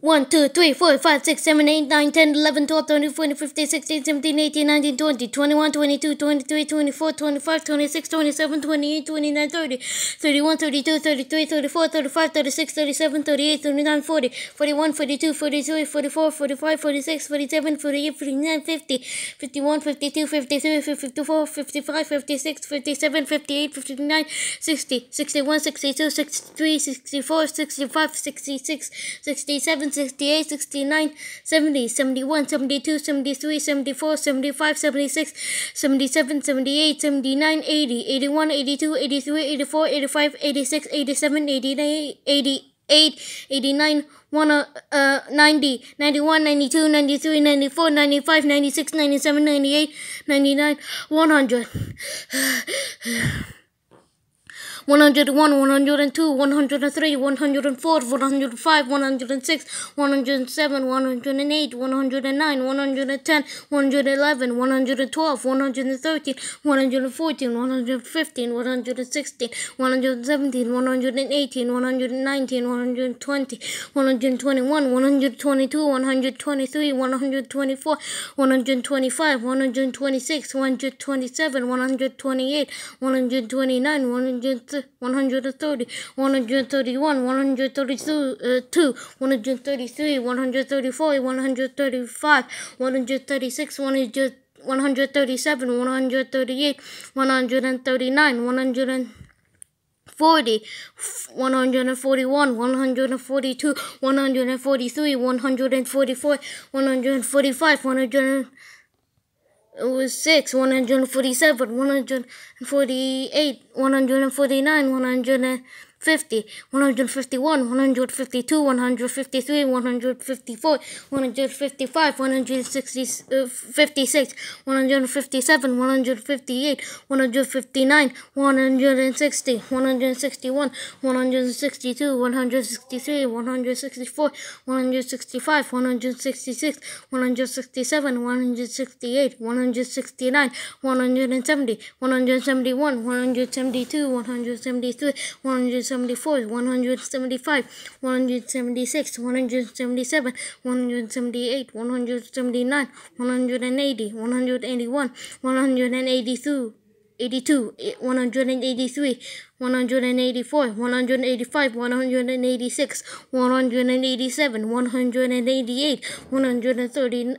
1, 2, 3, 4, 5, 6, 7, 8, 9, 10, 11, 12, 13, 14, 15, 16, 17, 18, 19, 20, 21, 22, 23, 24, 25, 26, 27, 28, 29, 30, 31, 32, 33, 34, 35, 36, 37, 38, 39, 40, 41, 42, 43, 44, 45, 46, 47, 48, 49, 50, 51, 52, 53, 54, 55, 56, 57, 58, 59, 60, 61, 62, 63, 64, 65, 66, 67, 68, 69, 70, 71, 72, 73, 74, 75, 76, 77, 78, 79, 80, 81, 82, 83, 84, 85, 86, 87, 89, 88, 89, 90, 91, 92, 93, 94, 95, 96, 97, 98, 99, 100. 101, 102, 103, 104, 105, 106, 107, 108, 109, 110, 111, 112, 113, 114, 115, 116, 117, 118, 119, 120, 121, 122, 123, 124, 125, 126, 127, 128, 129, 130, 131, 132, 133, 134, 135, 136, 137, 138, 139, 140, 141, 142, 143, 144, 145, 146, 147, 148, 149, 150, 151, 152, 153, 154, 155, 156, 157, 158, 159, 160, 161, 162, 163, 164, 165, 166, 167, 168, 169, 170, 171, 172, 173, 174, 175, 176, 177, 178, 179, 180, 181, 182, 183, 184, 185, 186, 187, 188, 130,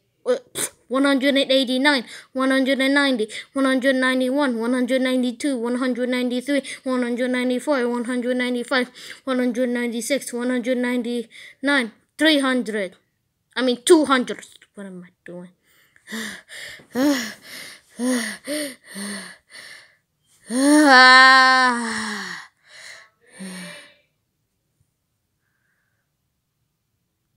189, 190, 191, 192, 193, 194, 195, 196, 199, 300. 200. What am I doing?